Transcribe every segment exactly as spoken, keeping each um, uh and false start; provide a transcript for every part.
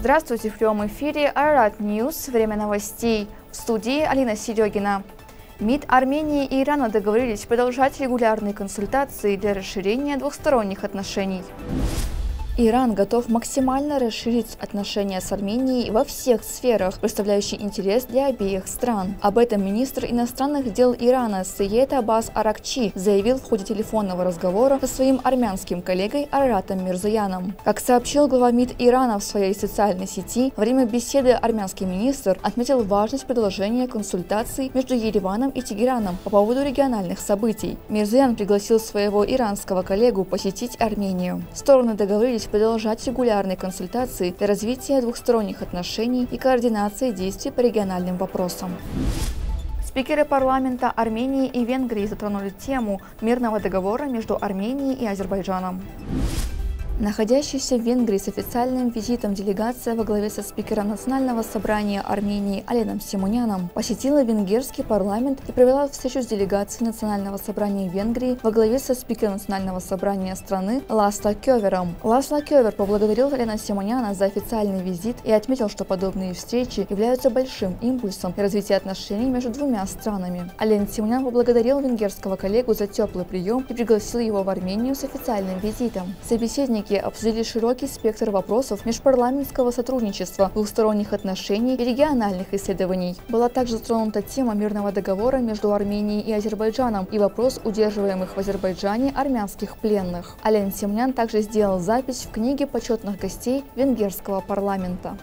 Здравствуйте, в прямом эфире Арарат Ньюс. Время новостей. В студии Алина Серегина. МИД Армении и Ирана договорились продолжать регулярные консультации для расширения двухсторонних отношений. Иран готов максимально расширить отношения с Арменией во всех сферах, представляющих интерес для обеих стран. Об этом министр иностранных дел Ирана Сеед Аббас Аракчи заявил в ходе телефонного разговора со своим армянским коллегой Араратом Мирзояном. Как сообщил глава МИД Ирана в своей социальной сети, во время беседы армянский министр отметил важность продолжения консультаций между Ереваном и Тегераном по поводу региональных событий. Мирзоян пригласил своего иранского коллегу посетить Армению. Стороны договорились продолжать регулярные консультации для развития двухсторонних отношений и координации действий по региональным вопросам. Спикеры парламента Армении и Венгрии затронули тему мирного договора между Арменией и Азербайджаном. Находящаяся в Венгрии с официальным визитом делегация во главе со спикером Национального собрания Армении Аленом Симоняном посетила венгерский парламент и провела встречу с делегацией Национального собрания Венгрии во главе со спикером Национального собрания страны Ласло Кёвером. Ласло Кёвер поблагодарил Алена Симоняна за официальный визит и отметил, что подобные встречи являются большим импульсом для развития отношений между двумя странами. Ален Симонян поблагодарил венгерского коллегу за теплый прием и пригласил его в Армению с официальным визитом. Собеседники обсудили широкий спектр вопросов межпарламентского сотрудничества, двухсторонних отношений и региональных исследований. Была также затронута тема мирного договора между Арменией и Азербайджаном и вопрос удерживаемых в Азербайджане армянских пленных. Ален Симонян также сделал запись в книге почетных гостей венгерского парламента.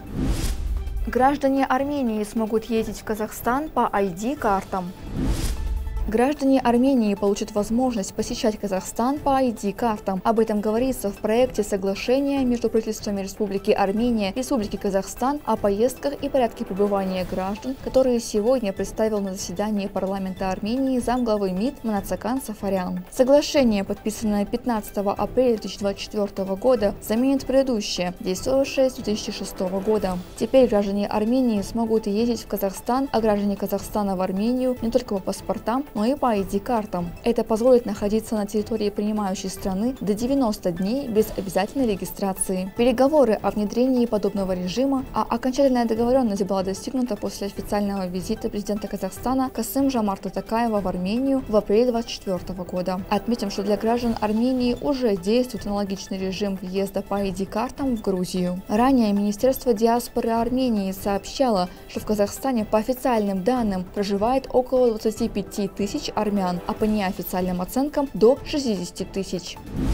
Граждане Армении смогут ездить в Казахстан по ай ди-картам. Граждане Армении получат возможность посещать Казахстан по ай ди-картам. Об этом говорится в проекте соглашения между правительствами Республики Армения и Республики Казахстан о поездках и порядке пребывания граждан, которые сегодня представил на заседании парламента Армении замглавы МИД Манацакан Сафарян. Соглашение, подписанное пятнадцатого апреля две тысячи двадцать четвёртого года, заменит предыдущее, действовавшее с две тысячи шестого года. Теперь граждане Армении смогут ездить в Казахстан, а граждане Казахстана в Армению не только по паспортам, но и по ай ди-картам. Это позволит находиться на территории принимающей страны до девяноста дней без обязательной регистрации. Переговоры о внедрении подобного режима, а окончательная договоренность была достигнута после официального визита президента Казахстана Касым-Жомарта Токаева в Армению в апреле две тысячи двадцать четвёртого года. Отметим, что для граждан Армении уже действует аналогичный режим въезда по ай ди-картам в Грузию. Ранее Министерство диаспоры Армении сообщало, что в Казахстане по официальным данным проживает около двадцати пяти тысяч армян, а по неофициальным оценкам до шестидесяти тысяч.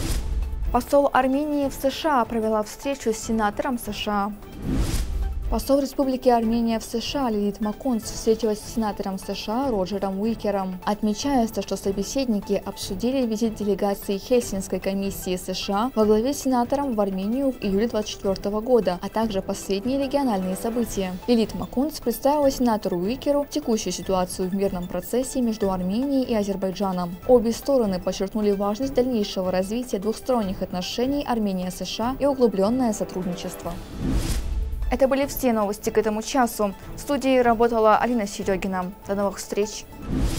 Посол Армении в США провела встречу с сенатором США. Посол Республики Армения в США Лилит Макунц встретилась с сенатором США Роджером Уикером. Отмечается, что собеседники обсудили визит делегации Хельсинской комиссии США во главе с сенатором в Армению в июле две тысячи двадцать четвёртого года, а также последние региональные события. Лилит Макунц представила сенатору Уикеру текущую ситуацию в мирном процессе между Арменией и Азербайджаном. Обе стороны подчеркнули важность дальнейшего развития двухсторонних отношений Армения-США и углубленное сотрудничество. Это были все новости к этому часу. В студии работала Алина Серегина. До новых встреч!